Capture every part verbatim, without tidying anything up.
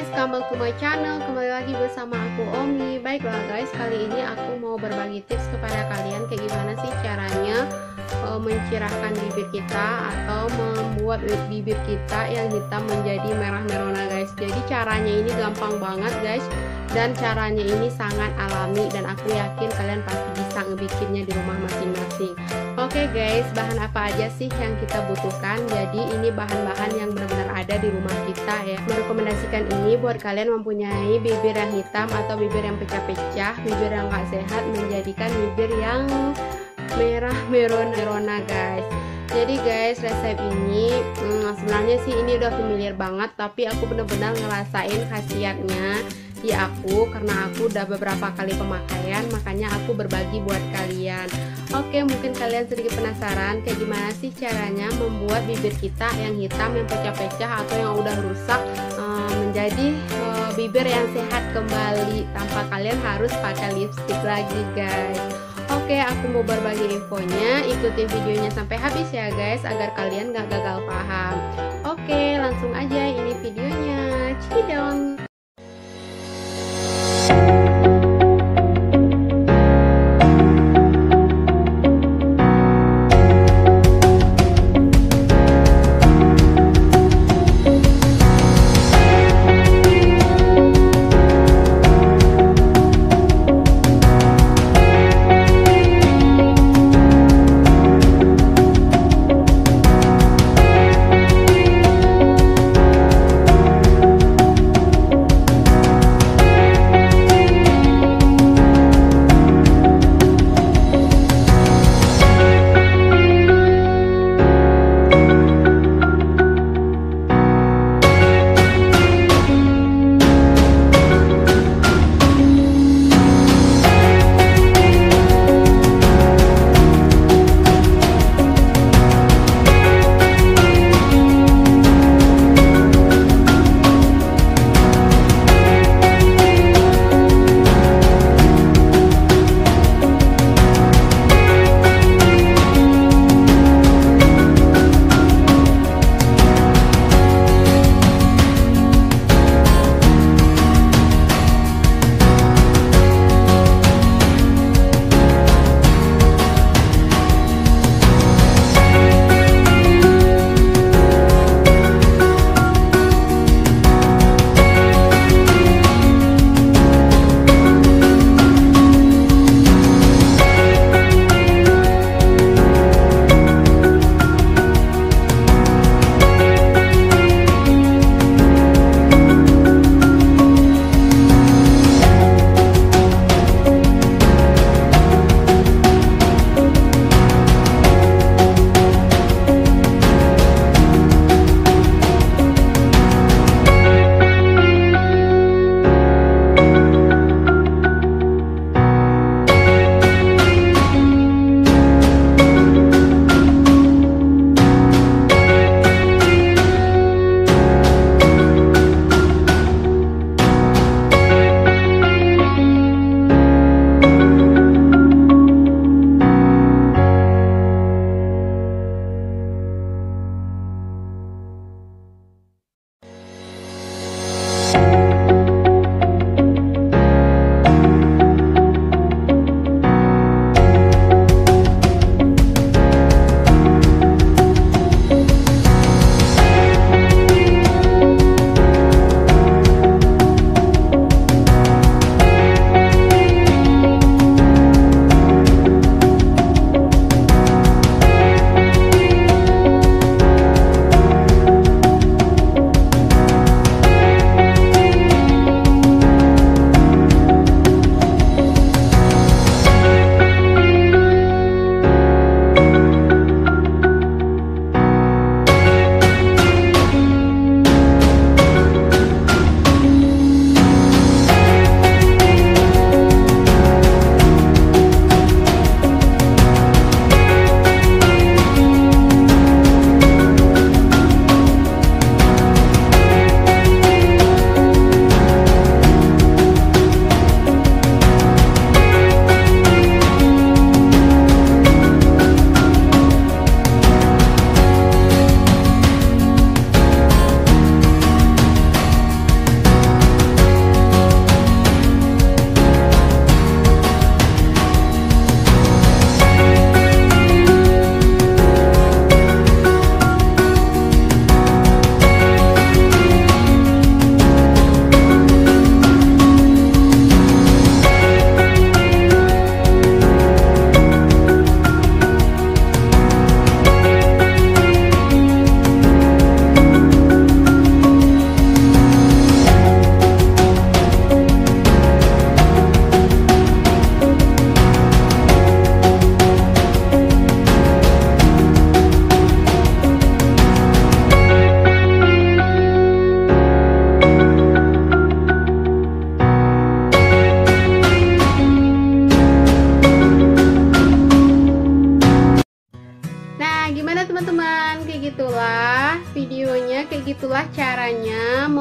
welcome back to my channel. Kembali lagi bersama aku Omi. Baiklah guys, kali ini aku mau berbagi tips kepada kalian kayak gimana sih caranya uh, mencerahkan bibir kita atau membuat bibir kita yang hitam menjadi merah merona guys. Jadi caranya ini gampang banget guys, dan caranya ini sangat alami, dan aku yakin kalian pasti bisa ngebikinnya di rumah masing-masing. Oke guys, bahan apa aja sih yang kita butuhkan? Jadi ini bahan-bahan yang benar-benar ada di rumah kita ya. Merekomendasikan ini buat kalian mempunyai bibir yang hitam atau bibir yang pecah-pecah, bibir yang gak sehat, menjadikan bibir yang merah merona guys. Jadi guys, resep ini hmm, sebenarnya sih ini udah familiar banget, tapi aku benar-benar ngerasain khasiatnya di aku karena aku udah beberapa kali pemakaian, makanya aku berbagi buat kalian. Oke, mungkin kalian sedikit penasaran kayak gimana sih caranya membuat bibir kita yang hitam, yang pecah-pecah atau yang udah rusak um, menjadi um, bibir yang sehat kembali tanpa kalian harus pakai lipstick lagi guys. Oke, aku mau berbagi infonya, ikutin videonya sampai habis ya guys, agar kalian gak gagal paham. Oke, langsung aja ini videonya, cidong.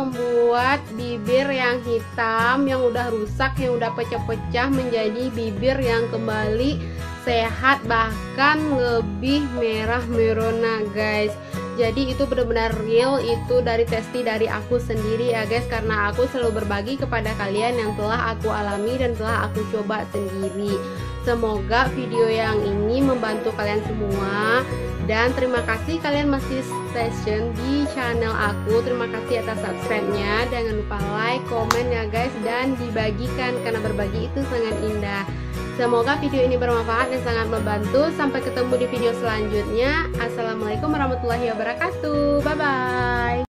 membuat bibir yang hitam, yang udah rusak, yang udah pecah-pecah menjadi bibir yang kembali sehat, bahkan lebih merah merona guys. Jadi itu benar-benar real, itu dari testi dari aku sendiri ya guys, karena aku selalu berbagi kepada kalian yang telah aku alami dan telah aku coba sendiri. Semoga video yang ini membantu kalian semua, dan terima kasih kalian masih stay tune di channel aku. Terima kasih atas subscribe-nya. Jangan lupa like, komen ya guys, dan dibagikan karena berbagi itu sangat indah. Semoga video ini bermanfaat dan sangat membantu. Sampai ketemu di video selanjutnya. Assalamualaikum warahmatullahi wabarakatuh. Bye bye.